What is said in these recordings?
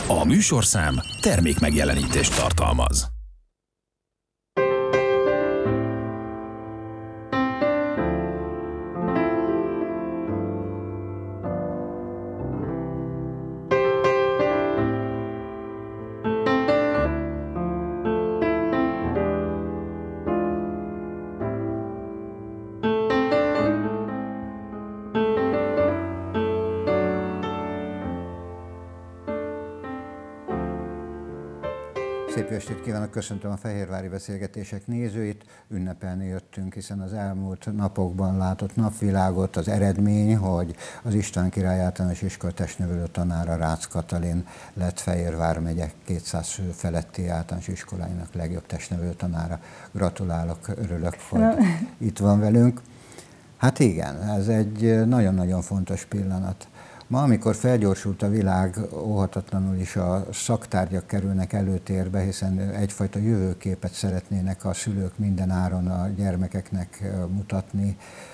A műsorszám termékmegjelenítést tartalmaz. Szép estét kívánok, köszöntöm a Fehérvári Beszélgetések nézőit. Ünnepelni jöttünk, hiszen az elmúlt napokban látott napvilágot az eredmény, hogy az István Király Általános Iskola testnevelő tanára, Rácz Katalin lett Fehérvár megye 200 fő feletti általános iskoláinak legjobb testnevelő tanára. Gratulálok, örülök, hogy itt van velünk. Hát igen, ez egy nagyon-nagyon fontos pillanat. Ma, amikor felgyorsult a világ, óhatatlanul is a szaktárgyak kerülnek előtérbe, hiszen egyfajta jövőképet szeretnének a szülők minden áron a gyermekeknek mutatni.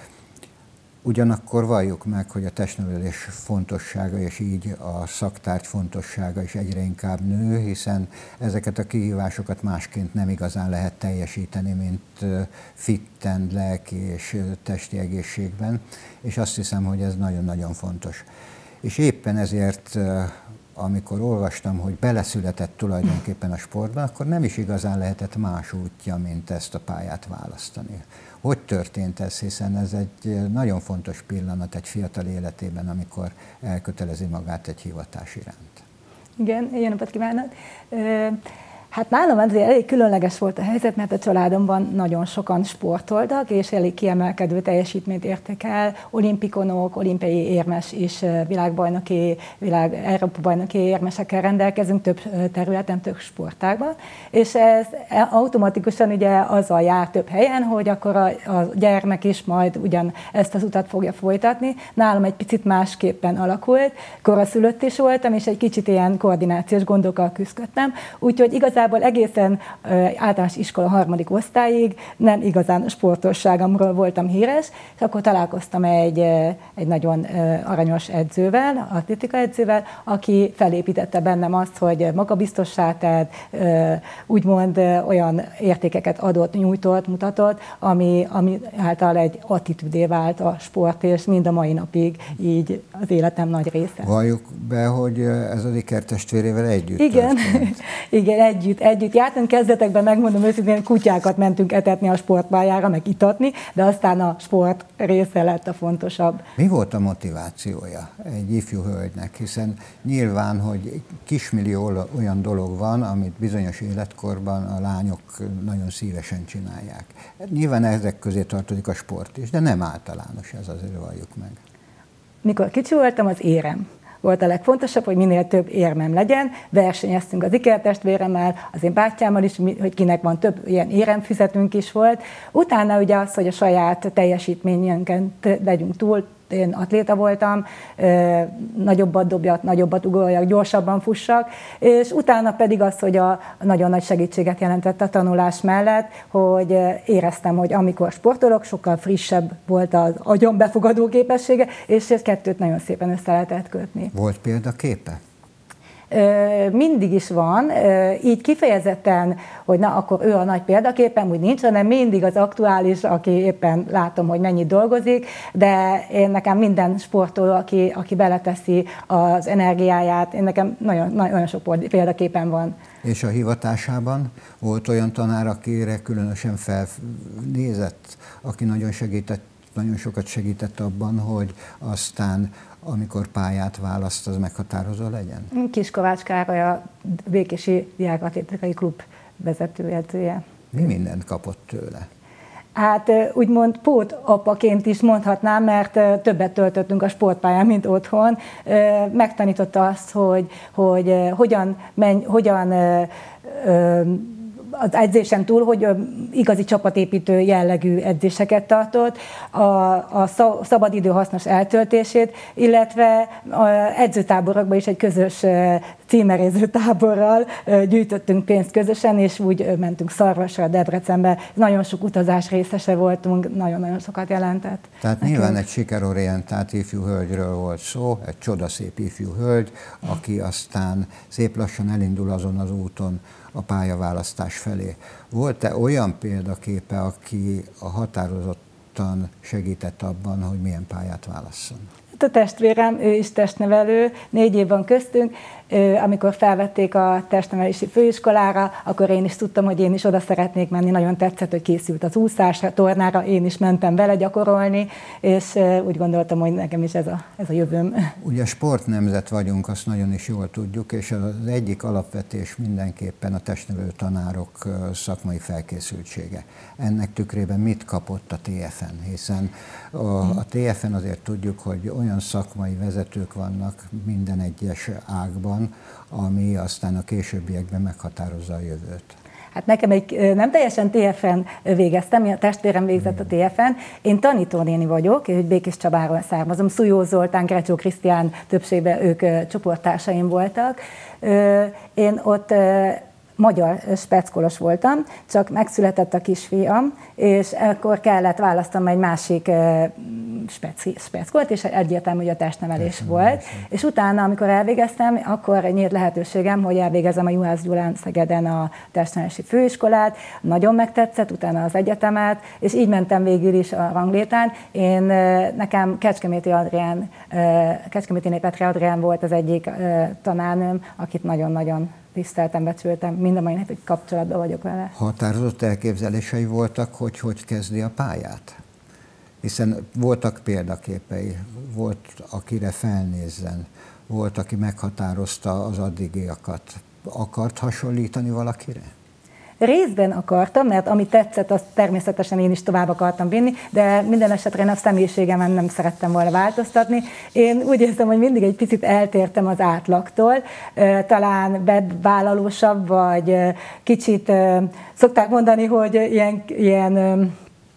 Ugyanakkor valljuk meg, hogy a testnevelés fontossága és így a szaktárgy fontossága is egyre inkább nő, hiszen ezeket a kihívásokat másként nem igazán lehet teljesíteni, mint fitten, lelki és testi egészségben, és azt hiszem, hogy ez nagyon-nagyon fontos. És éppen ezért, amikor olvastam, hogy beleszületett tulajdonképpen a sportban, akkor nem is igazán lehetett más útja, mint ezt a pályát választani. Hogy történt ez, hiszen ez egy nagyon fontos pillanat egy fiatal életében, amikor elkötelezi magát egy hivatás iránt. Igen, jó napot kívánok! Hát nálam azért elég különleges volt a helyzet, mert a családomban nagyon sokan sportoltak, és elég kiemelkedő teljesítményt értek el. Olimpikonok, olimpiai érmes és Európa-bajnoki érmesekkel rendelkezünk több területen, több sportágban. És ez automatikusan ugye azzal jár több helyen, hogy akkor a gyermek is majd ugyan ezt az utat fogja folytatni. Nálam egy picit másképpen alakult, koraszülött is voltam, és egy kicsit ilyen koordinációs gondokkal küzdöttem. Úgyhogy igazából egészen általános iskola 3. osztályig nem igazán a sportosságomról voltam híres, és akkor találkoztam egy nagyon aranyos edzővel, atlétika edzővel, aki felépítette bennem azt, hogy magabiztossá tett, úgymond olyan értékeket adott, nyújtott, mutatott, ami által egy attitűdé vált a sport, és mind a mai napig így az életem nagy része. Valljuk be, hogy ez az ikertestvérével együtt Igen, igen, együtt jártunk. Kezdetekben, megmondom őszintén, kutyákat mentünk etetni a sportpályára, meg itatni, de aztán a sport része lett a fontosabb. Mi volt a motivációja egy ifjú hölgynek? Hiszen nyilván, hogy kismillió olyan dolog van, amit bizonyos életkorban a lányok nagyon szívesen csinálják. Nyilván ezek közé tartozik a sport is, de nem általános, ez azért valljuk meg. Mikor kicsi voltam, az érem volt a legfontosabb, hogy minél több érmem legyen. Versenyeztünk az ikertestvéremmel, az én bátyámmal is, hogy kinek van több ilyen éremfüzetünk is volt. Utána ugye az, hogy a saját teljesítményünken legyünk túl, én atléta voltam, nagyobbat dobjak, nagyobbat ugoljak, gyorsabban fussak, és utána pedig az, hogy a nagyon nagy segítséget jelentett a tanulás mellett, hogy éreztem, hogy amikor sportolok, sokkal frissebb volt az agyam befogadó képessége, és ezt kettőt nagyon szépen össze lehetett kötni. Volt példaképe? Mindig is van, így kifejezetten, hogy na, akkor ő a nagy példaképem, úgy nincs, hanem mindig az aktuális, aki éppen látom, hogy mennyit dolgozik, de én nekem minden sportoló, aki beleteszi az energiáját, én nekem nagyon sok példaképem van. És a hivatásában volt olyan tanár, akire különösen felnézett, aki nagyon sokat segített abban, hogy aztán amikor pályát választ, az meghatározó legyen? Kiskovács Károly, a Békési Diákatlétikai Klub vezetőedzője. Mi mindent kapott tőle? Hát úgymond pótapaként is mondhatnám, mert többet töltöttünk a sportpályán, mint otthon. Megtanította azt, hogy hogyan az edzésen túl, hogy igazi csapatépítő jellegű edzéseket tartott, a szabadidő hasznos eltöltését, illetve edzőtáborokban is egy közös címeréző táborral gyűjtöttünk pénzt közösen, és úgy mentünk Szarvasra, Debrecenbe. Nagyon sok utazás részese voltunk, nagyon-nagyon sokat jelentett. Tehát nyilván egy sikerorientált ifjú hölgyről volt szó, egy csodaszép ifjú hölgy, aki aztán szép lassan elindul azon az úton a pályaválasztás felé. Volt-e olyan példaképe, aki a határozottan segített abban, hogy milyen pályát válasszon? A testvérem, ő is testnevelő, 4 év van köztünk. Amikor felvették a testnevelési főiskolára, akkor én is tudtam, hogy én is oda szeretnék menni. Nagyon tetszett, hogy készült az úszásra, tornára, én is mentem vele gyakorolni, és úgy gondoltam, hogy nekem is ez a jövőm. Ugye sportnemzet vagyunk, azt nagyon is jól tudjuk, és az egyik alapvetés mindenképpen a testnevelő tanárok szakmai felkészültsége. Ennek tükrében mit kapott a TFN? Hiszen a TFN azért tudjuk, hogy olyan szakmai vezetők vannak minden egyes ágban, ami aztán a későbbiekben meghatározza a jövőt. Hát nekem nem teljesen TFN végeztem, a testvérem végzett a TFN. Én tanítónéni vagyok, Békés Csabáról származom. Szújó Zoltán, Grecsó Krisztián többségben ők csoporttársaim voltak. Én ott magyar speckolos voltam, csak megszületett a kisfiam, és akkor kellett választanom egy másik speckolt, és egyértelmű, hogy a testnevelés volt. És utána, amikor elvégeztem, akkor nyílt lehetőségem, hogy elvégezem a Juhász Gyulán Szegeden a testnevelési főiskolát, nagyon megtetszett, utána az egyetemet, és így mentem végül is a ranglétrán. Nekem Kecskeméti Petri Adrián volt az egyik tanárnőm, akit nagyon-nagyon tiszteltem, becsültem, mind a mai napig kapcsolatban vagyok vele. Határozott elképzelései voltak, hogy kezdi a pályát? Hiszen voltak példaképei, volt, akire felnézzen, volt, aki meghatározta az addigiakat. Akart hasonlítani valakire? Részben akartam, mert ami tetszett, azt természetesen én is tovább akartam vinni, de minden esetre én a személyiségemen nem szerettem volna változtatni. Én úgy érzem, hogy mindig egy picit eltértem az átlagtól, talán bevállalósabb, vagy kicsit, szokták mondani, hogy ilyen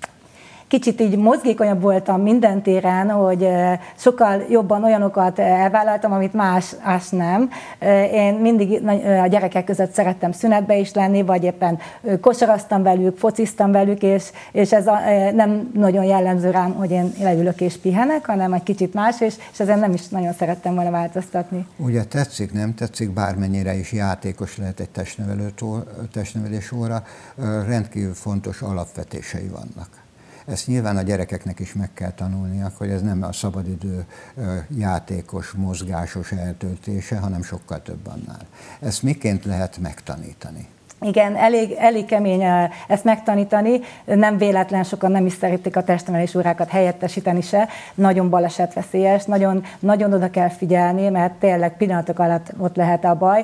kicsit így mozgékonyabb voltam minden téren, hogy sokkal jobban olyanokat elvállaltam, amit más nem. Én mindig a gyerekek között szerettem szünetbe is lenni, vagy éppen kosaraztam velük, fociztam velük, és ez nem nagyon jellemző rám, hogy én leülök és pihenek, hanem egy kicsit más, és ezen nem is nagyon szerettem volna változtatni. Ugye tetszik, nem tetszik, bármennyire is játékos lehet egy testnevelés óra, rendkívül fontos alapvetései vannak. Ezt nyilván a gyerekeknek is meg kell tanulniak, hogy ez nem a szabadidő játékos, mozgásos eltöltése, hanem sokkal több annál. Ezt miként lehet megtanítani? Igen, elég kemény ezt megtanítani, nem véletlen sokan nem is szeretik a testnevelés órákat helyettesíteni se, nagyon balesetveszélyes, nagyon oda kell figyelni, mert tényleg pillanatok alatt ott lehet a baj.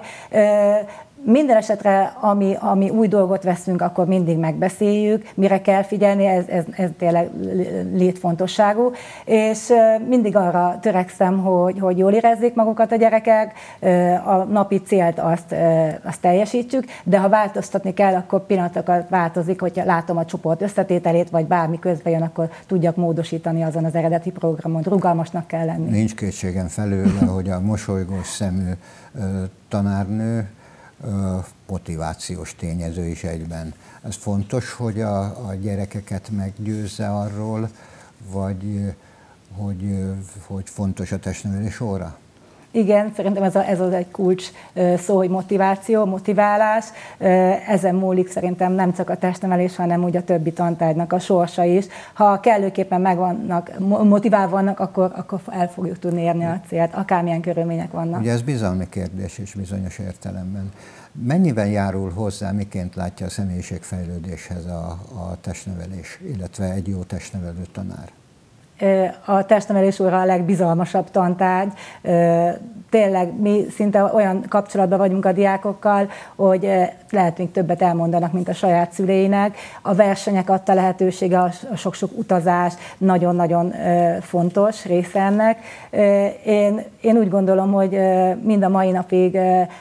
Minden esetre, ami új dolgot veszünk, akkor mindig megbeszéljük, mire kell figyelni, ez tényleg létfontosságú, és mindig arra törekszem, hogy jól érezzék magukat a gyerekek, a napi célt azt teljesítsük, de ha változtatni kell, akkor pillanatokat változik, hogyha látom a csoport összetételét, vagy bármi közben jön, akkor tudjak módosítani azon az eredeti programon, rugalmasnak kell lenni. Nincs kétségem felőle, hogy a mosolygós szemű tanárnő motivációs tényező is egyben. Ez fontos, hogy a gyerekeket meggyőzze arról, hogy fontos a testnevelés óra? Igen, szerintem ez az egy kulcs szó, hogy motiváció, motiválás. Ezen múlik szerintem nem csak a testnevelés, hanem úgy a többi tantárgynak a sorsa is. Ha kellőképpen motiválva vannak, akkor el fogjuk tudni érni a célt, akármilyen körülmények vannak. Ugye ez bizalmi kérdés is bizonyos értelemben. Mennyiben járul hozzá, miként látja a személyiségfejlődéshez a testnevelés, illetve egy jó testnevelő tanár? A testnevelés óra a legbizalmasabb tantárgy. Tényleg mi szinte olyan kapcsolatban vagyunk a diákokkal, hogy lehet még többet elmondanak, mint a saját szüleinek. A versenyek adta lehetősége, a sok-sok utazás nagyon-nagyon fontos része ennek. én úgy gondolom, hogy mind a mai napig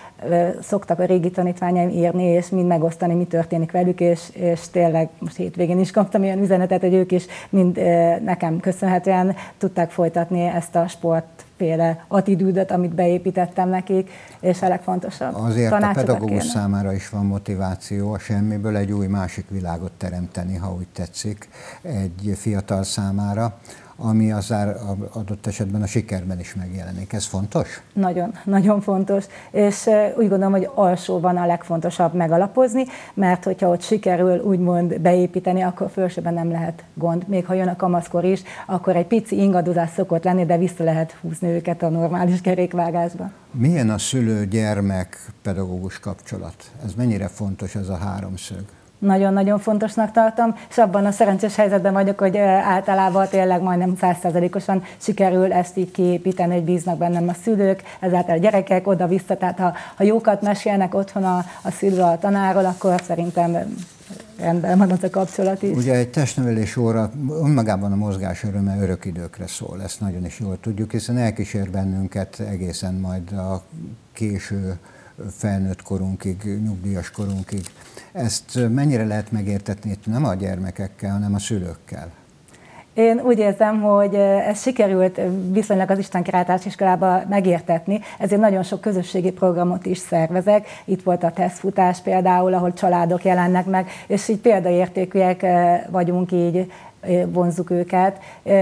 szoktak a régi tanítványaim írni, és mind megosztani, mi történik velük, és tényleg most hétvégén is kaptam ilyen üzenetet, hogy ők is mind nekem köszönhetően tudták folytatni ezt a sportféle attitűdöt, amit beépítettem nekik, és a legfontosabb azért a pedagógus számára is van motiváció a semmiből egy új másik világot teremteni, ha úgy tetszik, egy fiatal számára, ami azár adott esetben a sikerben is megjelenik. Ez fontos? Nagyon, nagyon fontos, és úgy gondolom, hogy alsóban a legfontosabb megalapozni, mert hogyha ott sikerül úgymond beépíteni, akkor felsőben nem lehet gond. Még ha jön a kamaszkor is, akkor egy pici ingadozás szokott lenni, de vissza lehet húzni őket a normális kerékvágásba. Milyen a szülő-gyermek-pedagógus kapcsolat? Ez mennyire fontos, ez a háromszög? Nagyon-nagyon fontosnak tartom, és abban a szerencsés helyzetben vagyok, hogy általában tényleg majdnem 100%-osan sikerül ezt így kiépíteni, hogy bíznak bennem a szülők, ezáltal a gyerekek oda-vissza, tehát ha jókat mesélnek otthon a szülő a tanárról, akkor szerintem rendben van az a kapcsolat is. Ugye egy testnevelés óra önmagában a mozgás öröme örök időkre szól, ezt nagyon is jól tudjuk, hiszen elkísér bennünket egészen majd a késő felnőtt korunkig, nyugdíjas korunkig. Ezt mennyire lehet megértetni nem a gyermekekkel, hanem a szülőkkel? Én úgy érzem, hogy ez sikerült viszonylag az Istenkirály Társiskolában megértetni, ezért nagyon sok közösségi programot is szervezek. Itt volt a tesztfutás például, ahol családok jelennek meg, és így példaértékűek vagyunk, így vonzzuk őket,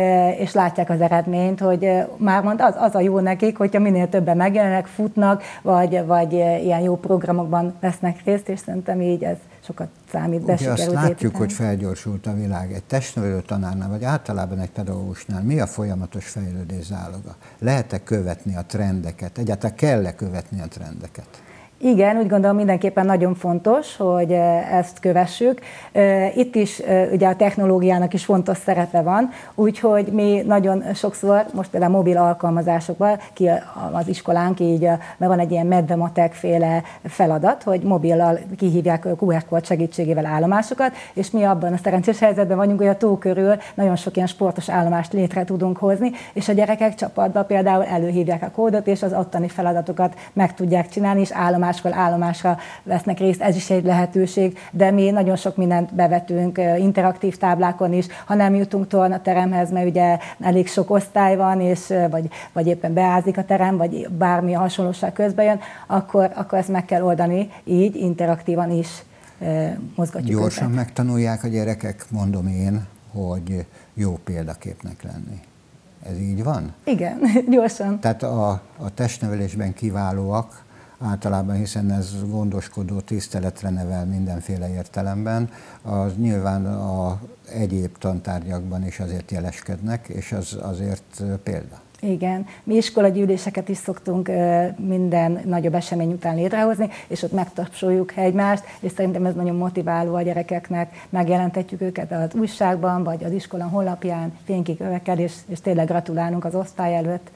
és látják az eredményt, hogy már mond az a jó nekik, hogyha minél többen megjelennek, futnak, vagy ilyen jó programokban vesznek részt, és szerintem így ez sokat számít, de sikerült azt látjuk, építeni. hogy felgyorsult a világ. Egy testnevelő tanárnál, vagy általában egy pedagógusnál mi a folyamatos fejlődés záloga? Lehet-e követni a trendeket? Egyáltalán kell-e követni a trendeket? Igen, úgy gondolom mindenképpen nagyon fontos, hogy ezt kövessük. Itt is ugye a technológiának is fontos szerepe van, úgyhogy mi nagyon sokszor, most például mobil alkalmazásokban, az iskolánk így, mert van egy ilyen medvematek féle feladat, hogy mobillal kihívják QR kód segítségével állomásokat, és mi abban a szerencsés helyzetben vagyunk, hogy a tó körül nagyon sok ilyen sportos állomást létre tudunk hozni, és a gyerekek csapatban például előhívják a kódot, és az ottani feladatokat meg tudják csinálni, és állomásra vesznek részt, ez is egy lehetőség, de mi nagyon sok mindent bevetünk, interaktív táblákon is, ha nem jutunk tornateremhez, mert ugye elég sok osztály van, és vagy éppen beázik a terem, vagy bármi hasonlóság közben jön, akkor ezt meg kell oldani, így interaktívan is mozgatjuk Gyorsan őket. megtanulják a gyerekek, mondom én, hogy jó példaképnek lenni. Ez így van? Igen, gyorsan. Tehát a testnevelésben kiválóak, általában, hiszen ez gondoskodó, tiszteletre nevel mindenféle értelemben, az nyilván a egyéb tantárgyakban is azért jeleskednek, és az azért példa. Igen, mi iskolagyűléseket is szoktunk minden nagyobb esemény után létrehozni, és ott megtapsoljuk egymást, és szerintem ez nagyon motiváló a gyerekeknek, megjelentetjük őket az újságban, vagy az iskola honlapján, fényképekkel, és tényleg gratulálunk az osztály előtt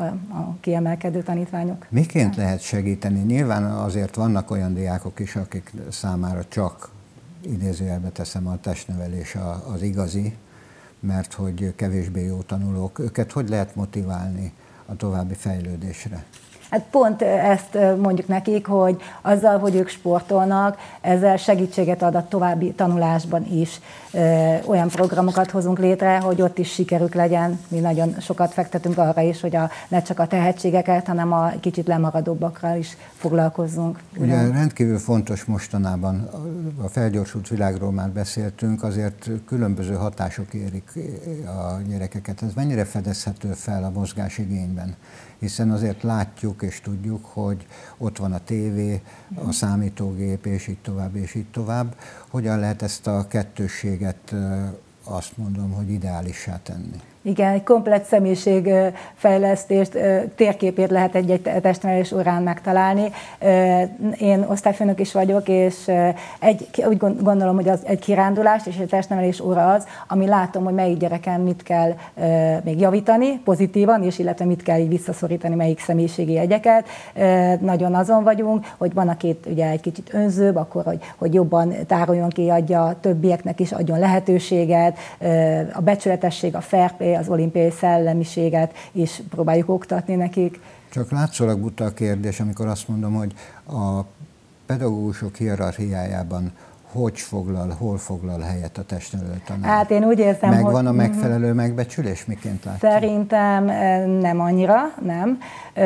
a kiemelkedő tanítványok. Miként lehet segíteni? Nyilván azért vannak olyan diákok is, akik számára csak, idézőjelbe teszem, a testnevelés az igazi, mert hogy kevésbé jó tanulók. Őket hogy lehet motiválni a további fejlődésre? Hát pont ezt mondjuk nekik, hogy azzal, hogy ők sportolnak, ezzel segítséget ad a további tanulásban is. Olyan programokat hozunk létre, hogy ott is sikerük legyen. Mi nagyon sokat fektetünk arra is, hogy ne csak a tehetségeket, hanem a kicsit lemaradóbbakra is foglalkozzunk. Ugye rendkívül fontos mostanában, a felgyorsult világról már beszéltünk, azért különböző hatások érik a gyerekeket. Ez mennyire fedezhető fel a mozgásigényben? Hiszen azért látjuk és tudjuk, hogy ott van a tévé, a számítógép, és így tovább, és így tovább. Hogyan lehet ezt a kettősséget, azt mondom, hogy ideálissá tenni? Igen, egy komplett személyiségfejlesztést, térképét lehet egy testnevelés órán megtalálni. Én osztályfőnök is vagyok, és úgy gondolom, hogy az egy kirándulás és egy testnevelés óra az, ami látom, hogy melyik gyereken mit kell még javítani pozitívan, és illetve mit kell így visszaszorítani, melyik személyiségi jegyeket. Nagyon azon vagyunk, hogy van, aki ugye egy kicsit önzőbb, akkor hogy jobban tároljon ki, adja a többieknek is, adjon lehetőséget, a becsületesség, a fair play, mellé az olimpiai szellemiséget is próbáljuk oktatni nekik. Csak látszólag buta a kérdés, amikor azt mondom, hogy a pedagógusok hierarchiájában hol foglal helyet a testnevelő tanár? Hát én úgy érzem, megvan a megfelelő megbecsülés, miként látja? Szerintem nem annyira, nem.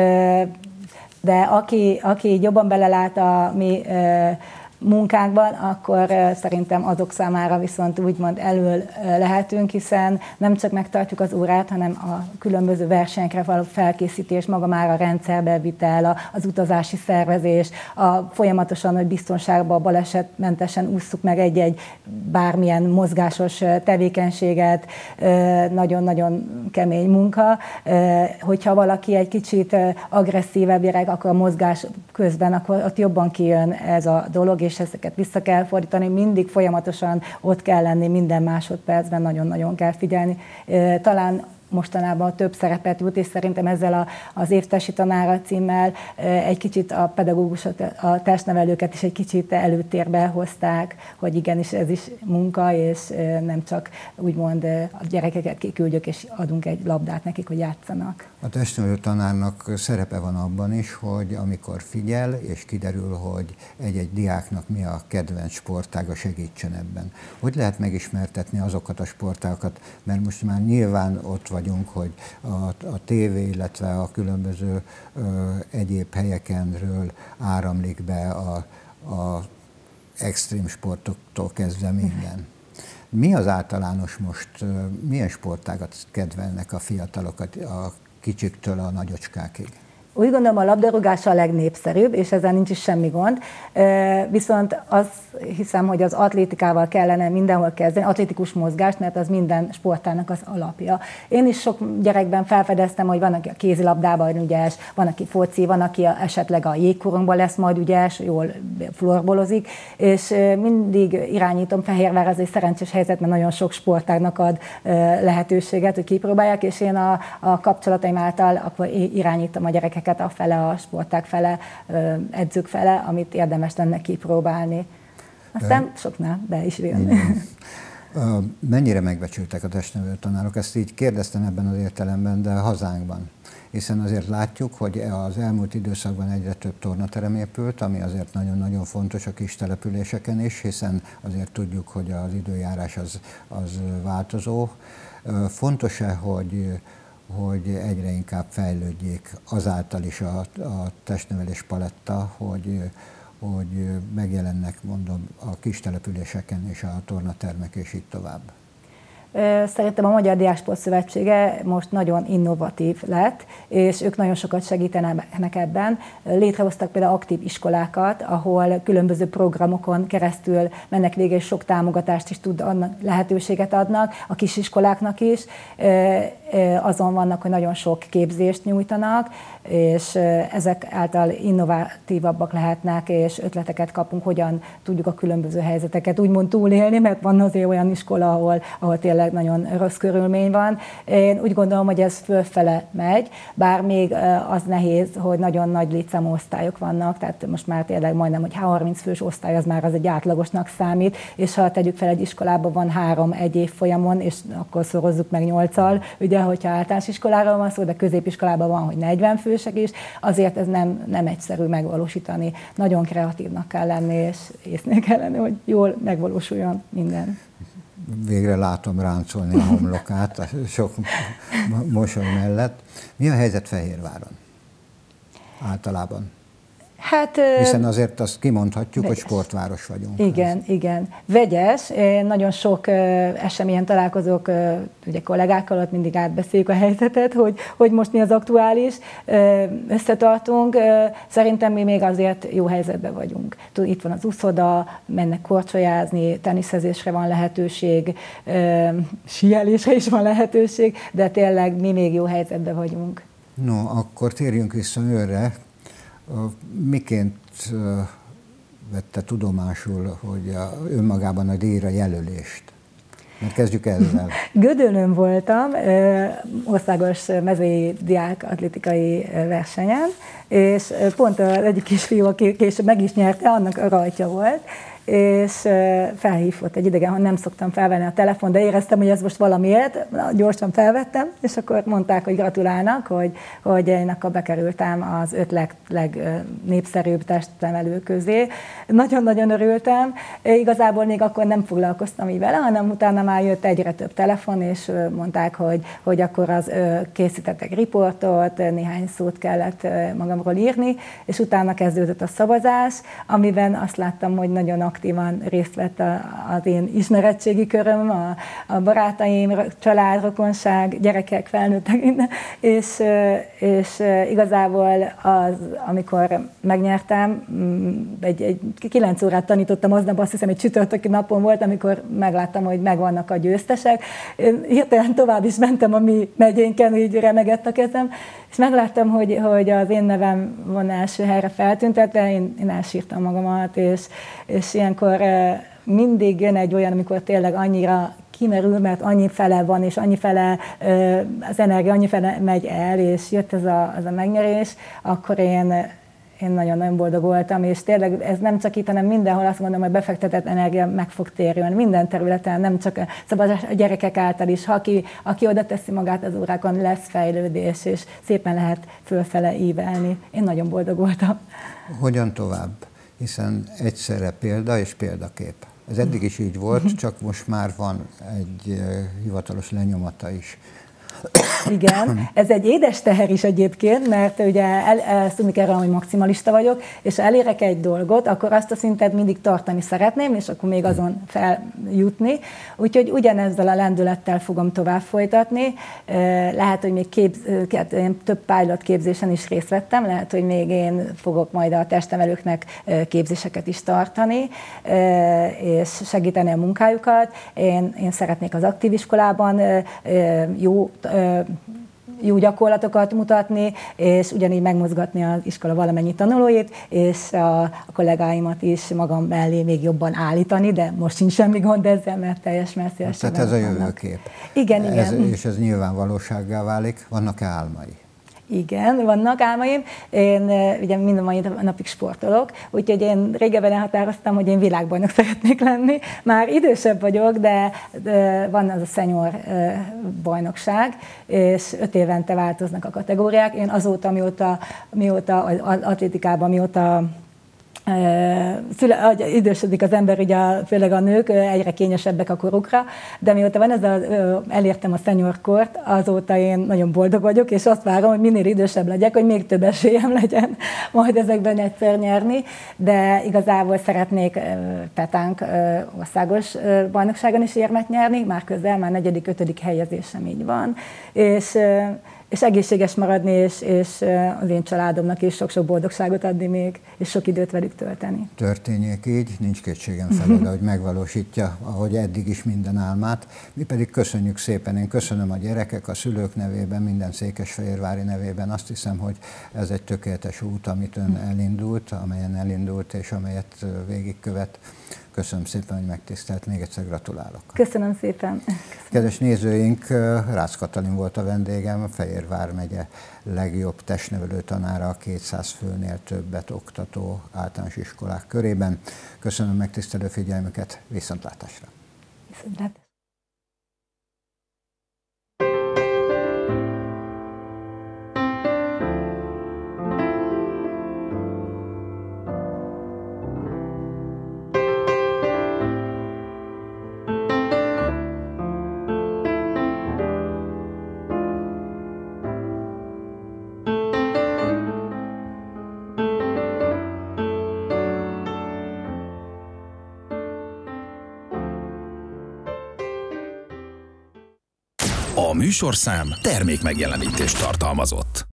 De aki jobban belelát a mi munkánkban, akkor szerintem azok számára viszont úgymond elől lehetünk, hiszen nem csak megtartjuk az órát, hanem a különböző versenyekre való felkészítés, maga már a rendszerbevitel, az utazási szervezés, folyamatosan, hogy biztonságban, balesetmentesen ússzuk meg egy-egy bármilyen mozgásos tevékenységet, nagyon-nagyon kemény munka. Hogyha valaki egy kicsit agresszívebb gyerek, akkor a mozgás közben, akkor ott jobban kijön ez a dolog, és ezeket vissza kell fordítani, mindig folyamatosan ott kell lenni, minden másodpercben nagyon-nagyon kell figyelni. Talán mostanában több szerepet jut, és szerintem ezzel az évtársi tanára címmel egy kicsit a pedagógusok, a testnevelőket is egy kicsit előtérbe hozták, hogy igenis ez is munka, és nem csak úgymond a gyerekeket kiküldjük, és adunk egy labdát nekik, hogy játszanak. A testnevelő tanárnak szerepe van abban is, hogy amikor figyel, és kiderül, hogy egy-egy diáknak mi a kedvenc sportága, segítsen ebben. Hogy lehet megismertetni azokat a sportágokat, mert most már nyilván ott vagyunk, hogy a tévé, illetve a különböző egyéb helyekenről áramlik be a extrém sportoktól kezdve minden. Mi az általános most, milyen sportágat kedvelnek a fiatalokat, a kicsiktől a nagyocskákig? Úgy gondolom, a labdarúgás a legnépszerűbb, és ezzel nincs is semmi gond. Viszont azt hiszem, hogy az atlétikával kellene mindenhol kezdeni, atlétikus mozgást, mert az minden sportának az alapja. Én is sok gyerekben felfedeztem, hogy van, aki a kézilabdában ügyes, van, aki foci, van, aki esetleg a jégkorongban lesz majd ügyes, jól florbolozik, és mindig irányítom. Fehérvár az egy szerencsés helyzet, mert nagyon sok sportágnak ad lehetőséget, hogy kipróbálják, és én a kapcsolataim által akkor irányítom a gyerekeket afele, a sportág fele, edzők fele, amit érdemes lenne kipróbálni. Aztán soknál be is jön. Mennyire megbecsültek a testnevelő tanárok? Ezt így kérdeztem ebben az értelemben, de hazánkban. Hiszen azért látjuk, hogy az elmúlt időszakban egyre több tornaterem épült, ami azért nagyon-nagyon fontos a kis településeken is, hiszen azért tudjuk, hogy az időjárás az változó. Fontos-e, hogy egyre inkább fejlődjék azáltal is a testnevelés paletta, hogy megjelennek, mondom, a kis településeken és a tornatermek és így tovább? Szerintem a Magyar Diáksport Szövetsége most nagyon innovatív lett, és ők nagyon sokat segítenek ebben. Létrehoztak például aktív iskolákat, ahol különböző programokon keresztül mennek végig, és sok támogatást is lehetőséget adnak a kisiskoláknak is. Azon vannak, hogy nagyon sok képzést nyújtanak, és ezek által innovatívabbak lehetnek, és ötleteket kapunk, hogyan tudjuk a különböző helyzeteket úgymond túlélni, mert van azért olyan iskola, ahol tényleg nagyon rossz körülmény van. Én úgy gondolom, hogy ez fölfele megy, bár még az nehéz, hogy nagyon nagy létszámú osztályok vannak, tehát most már tényleg majdnem, hogy 30 fős osztály az már az egy átlagosnak számít, és ha tegyük fel, egy iskolában van 3 egy évfolyamon, és akkor szorozzuk meg 8-al, ugye, hogyha általános iskoláról van szó, de középiskolában van, hogy 40 fősek is, azért ez nem egyszerű megvalósítani. Nagyon kreatívnak kell lenni, és észnél kell lenni, hogy jól megvalósuljon minden. Végre látom ráncolni a homlokát, a sok mosoly mellett. Mi a helyzet Fehérváron általában? Hát, hiszen azért azt kimondhatjuk, vegyes. Hogy sportváros vagyunk. Igen. Vegyes. Nagyon sok esemény találkozók ugye kollégákkal, ott mindig átbeszéljük a helyzetet, hogy most mi az aktuális. Összetartunk. Szerintem mi még azért jó helyzetben vagyunk. Itt van az úszoda, mennek korcsolyázni, teniszezésre van lehetőség, síelésre is van lehetőség, de tényleg mi még jó helyzetben vagyunk. No, akkor térjünk vissza őre. Miként vette tudomásul, hogy önmagában a díjra jelölést? Mert kezdjük ezzel. Gödöllőn voltam, országos mezői diák atlétikai versenyen, és pont az egyik kisfiú, aki később meg is nyerte, annak a rajtja volt, és felhívott egy idegen, hogy nem szoktam felvenni a telefon, de éreztem, hogy ez most valamiért, gyorsan felvettem, és akkor mondták, hogy gratulálnak, hogy én akkor bekerültem az 5 legnépszerűbb testnevelő közé. Nagyon-nagyon örültem. Igazából még akkor nem foglalkoztam így vele, hanem utána már jött egyre több telefon, és mondták, hogy akkor készítettek riportot, néhány szót kellett magamról írni, és utána kezdődött a szavazás, amiben azt láttam, hogy nagyon aktívan részt vett az én ismeretségi köröm, a barátaim, család, rokonság, gyerekek, felnőttek, és igazából amikor megnyertem, egy 9 órát tanítottam aznap, azt hiszem, egy csütörtöki napon volt, amikor megláttam, hogy megvannak a győztesek. Én hirtelen tovább is mentem a mi megyénken, így remegett a kezem, és megláttam, hogy az én nevem van első helyre feltüntetve, én elsírtam magamat, és ilyenkor mindig jön egy olyan, amikor tényleg annyira kimerül, mert annyi fele van, és annyi fele, az energia annyi fele megy el, és jött ez a megnyerés, akkor én nagyon-nagyon boldog voltam, és tényleg ez nem csak itt, hanem mindenhol azt mondom, hogy befektetett energia meg fog térülni, minden területen, nem csak a gyerekek által is, aki oda teszi magát az órákon, lesz fejlődés, és szépen lehet fölfele ívelni. Én nagyon boldog voltam. Hogyan tovább? Hiszen egyszerre példa és példakép. Ez eddig is így volt, csak most már van egy hivatalos lenyomata is. Igen, ez egy édes teher is egyébként, mert ugye tudni kell, hogy maximalista vagyok, és elérek egy dolgot, akkor azt a szintet mindig tartani szeretném, és akkor még azon feljutni. Úgyhogy ugyanezzel a lendülettel fogom tovább folytatni. Lehet, hogy még több pilot képzésen is részt vettem, lehet, hogy még én fogok majd a testnevelőknek képzéseket is tartani, és segíteni a munkájukat. Én szeretnék az aktív iskolában jó gyakorlatokat mutatni, és ugyanígy megmozgatni az iskola valamennyi tanulóit, és a kollégáimat is magam mellé még jobban állítani, de most sincs semmi gond ezzel, mert teljes messzélesen. Tehát ez a jövőkép. Igen. És ez nyilván valósággá válik. Vannak-e álmai? Igen, vannak álmaim. Én ugye minden mai napig sportolok, úgyhogy én régebben elhatároztam, hogy én világbajnok szeretnék lenni. Már idősebb vagyok, de van az a senior bajnokság, és 5 évente változnak a kategóriák. Én azóta, mióta az atlétikában, mióta idősödik az ember, ugye főleg a nők egyre kényesebbek a korukra, de mióta van elértem a seniorkort, azóta én nagyon boldog vagyok, és azt várom, hogy minél idősebb legyek, hogy még több esélyem legyen majd ezekben egyszer nyerni, de igazából szeretnék petánk országos bajnokságon is érmet nyerni, már közel, már 4.-5. helyezésem így van, és egészséges maradni, és az én családomnak is sok-sok boldogságot adni még, és sok időt velük tölteni. Történjék így, nincs kétségem felőle, hogy megvalósítja, ahogy eddig is minden álmát. Mi pedig köszönjük szépen, én köszönöm a gyerekek, a szülők nevében, minden székesfehérvári nevében. Azt hiszem, hogy ez egy tökéletes út, amit ön elindult, amelyen elindult, és amelyet végigkövet. Köszönöm szépen, hogy megtisztelt, még egyszer gratulálok. Köszönöm szépen. Kedves nézőink, Rácz Katalin volt a vendégem, Fehérvár megye legjobb testnevelő tanára, 200 főnél többet oktató általános iskolák körében. Köszönöm megtisztelő figyelmüket, viszontlátásra. Viszontlátásra. A műsorszám termékmegjelenítést tartalmazott.